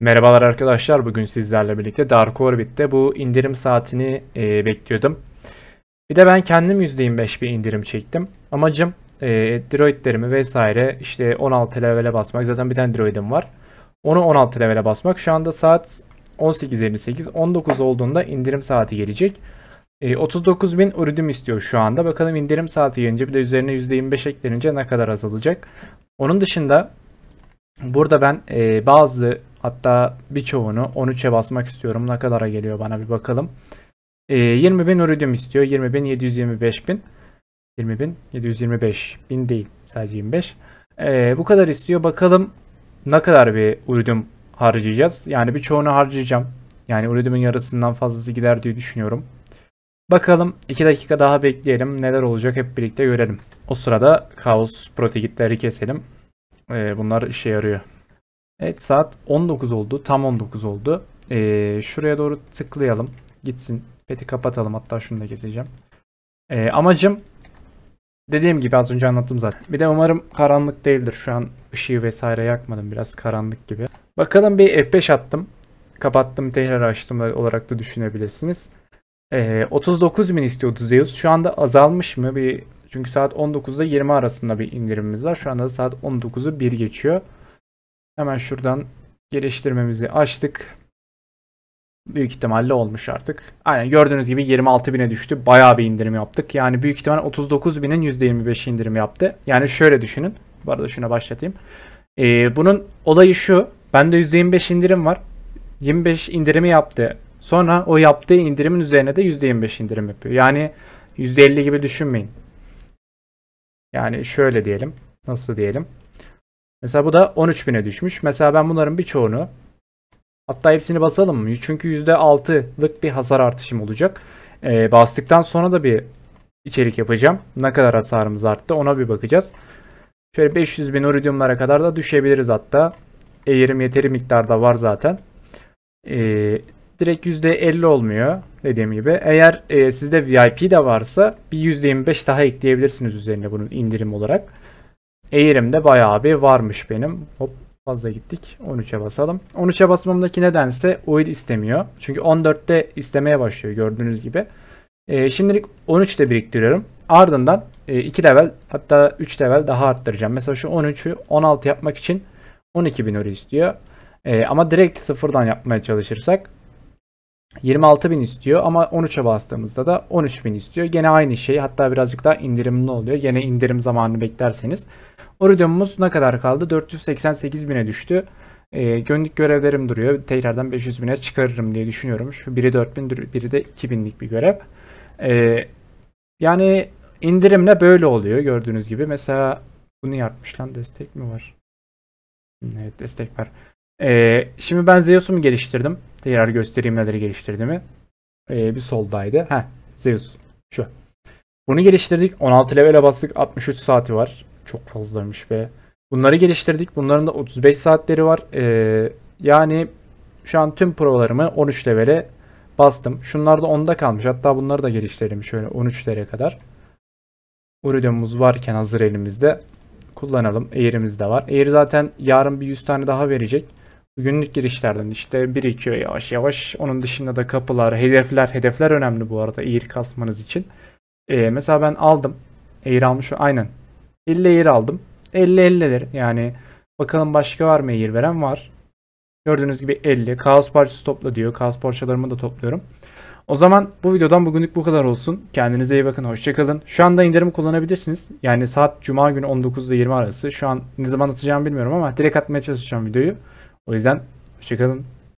Merhabalar arkadaşlar. Bugün sizlerle birlikte Dark Orbit'te bu indirim saatini bekliyordum. Bir de ben kendim %25 bir indirim çektim. Amacım droidlerimi vesaire işte 16 levele basmak. Zaten bir tane droidim var. Onu 16 levele basmak. Şu anda saat 18.58. 19 olduğunda indirim saati gelecek. 39.000 uridim istiyor şu anda. Bakalım indirim saati gelince bir de üzerine %25 eklenince ne kadar azalacak. Onun dışında burada ben hatta birçoğunu 13'e basmak istiyorum. Ne kadara geliyor bana bir bakalım. 20.000 iridium istiyor. 20.725.000. 20.725.000 değil. Sadece 25. Bu kadar istiyor. Bakalım ne kadar bir iridium harcayacağız. Yani birçoğunu harcayacağım. Yani iridiumun yarısından fazlası gider diye düşünüyorum. Bakalım 2 dakika daha bekleyelim. Neler olacak hep birlikte görelim. O sırada kaos protegitleri keselim. Bunlar işe yarıyor. Evet, saat 19 oldu. Tam 19 oldu. Şuraya doğru tıklayalım. Gitsin. Peti kapatalım. Hatta şunu da keseceğim. Amacım dediğim gibi az önce anlattım zaten. Bir de umarım karanlık değildir. Şu an ışığı vesaire yakmadım. Biraz karanlık gibi. Bakalım bir F5 attım. Kapattım, tekrar açtım olarak da düşünebilirsiniz. 39.000 istiyordu Zeus. Şu anda azalmış mı? Çünkü saat 19'da 20 arasında bir indirimimiz var. Şu anda saat 19'u 1 geçiyor. Hemen şuradan geliştirmemizi açtık. Büyük ihtimalle olmuş artık. Aynen gördüğünüz gibi 26.000'e düştü. Bayağı bir indirim yaptık. Yani büyük ihtimal 39.000'in %25 indirim yaptı. Yani şöyle düşünün. Bu arada şuna başlatayım. Bunun olayı şu. Bende %25 indirim var. 25 indirimi yaptı. Sonra o yaptığı indirimin üzerine de %25 indirim yapıyor. Yani %50 gibi düşünmeyin. Yani şöyle diyelim. Nasıl diyelim? Mesela bu da 13.000'e düşmüş. Mesela ben bunların birçoğunu, hatta hepsini basalım mı? Çünkü %6'lık bir hasar artışım olacak. Bastıktan sonra da bir içerik yapacağım. Ne kadar hasarımız arttı ona bir bakacağız. Şöyle 500.000 iridiumlara kadar da düşebiliriz hatta. Eğerim yeteri miktarda var zaten. Direkt %50 olmuyor dediğim gibi. Eğer sizde VIP de varsa bir %25 daha ekleyebilirsiniz üzerine bunun indirim olarak. Eğerim de bayağı bir varmış benim. Hop, fazla gittik. 13'e basalım. 13'e basmamdaki nedense oil istemiyor. Çünkü 14'te istemeye başlıyor gördüğünüz gibi. Şimdilik 13'te biriktiriyorum. Ardından 2 level hatta 3 level daha arttıracağım. Mesela şu 13'ü 16 yapmak için 12.000 euro istiyor. Ama direkt sıfırdan yapmaya çalışırsak 26.000 istiyor ama 13'e bastığımızda da 13.000 istiyor. Gene aynı şey, hatta birazcık daha indirimli oluyor. Gene indirim zamanını beklerseniz. Iridium'umuz ne kadar kaldı? 488.000'e düştü. Günlük görevlerim duruyor. Tekrardan 500.000'e çıkarırım diye düşünüyorum. Şu biri 4.000, biri de 2.000'lik bir görev. Yani indirimle böyle oluyor gördüğünüz gibi. Mesela bunu yapmış lan, destek mi var? Evet, destek var. Şimdi ben Zeus'umu geliştirdim. Tekrar göstereyim neleri geliştirdiğimi. Bir soldaydı. Zeus. Şu. Bunu geliştirdik. 16 level'e bastık. 63 saati var. Çok fazlaymış be. Bunları geliştirdik. Bunların da 35 saatleri var. Yani şu an tüm provalarımı 13 level'e bastım. Şunlar da 10'da kalmış. Hatta bunları da geliştirelim şöyle 13'lere kadar. Iridium'umuz varken hazır elimizde kullanalım. Air'imiz de var. Air zaten yarın bir 100 tane daha verecek. Günlük girişlerden işte birikiyor yavaş yavaş. Onun dışında da kapılar, hedefler önemli bu arada Air kasmanız için. Mesela ben aldım. Air almış. Aynen. 50 Air aldım. 50'ler. Yani bakalım başka var mı Air veren? Var. Gördüğünüz gibi 50. Kaos parçası topla diyor. Kaos parçalarımı da topluyorum. O zaman bu videodan bugünlük bu kadar olsun. Kendinize iyi bakın. Hoşçakalın. Şu anda indirim kullanabilirsiniz. Yani saat Cuma günü 19 ile 20 arası. Şu an ne zaman atacağımı bilmiyorum ama direkt atmaya çalışacağım videoyu. O yüzden hoşçakalın.